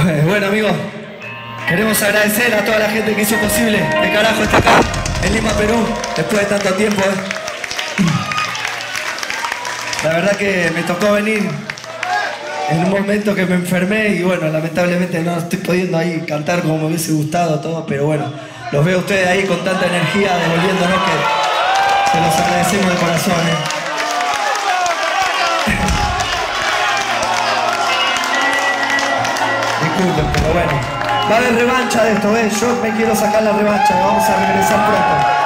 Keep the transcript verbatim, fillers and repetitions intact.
Bueno, amigos, queremos agradecer a toda la gente que hizo posible de carajo estar acá en Lima, Perú, después de tanto tiempo. ¿eh? La verdad que me tocó venir en un momento que me enfermé y bueno, lamentablemente no estoy pudiendo ahí cantar como me hubiese gustado todo, pero bueno, los veo a ustedes ahí con tanta energía devolviéndonos que se los agradecemos de corazón. ¿eh? Disculpen, pero bueno, va a haber revancha de esto, ¿eh? Yo me quiero sacar la revancha, vamos a regresar pronto.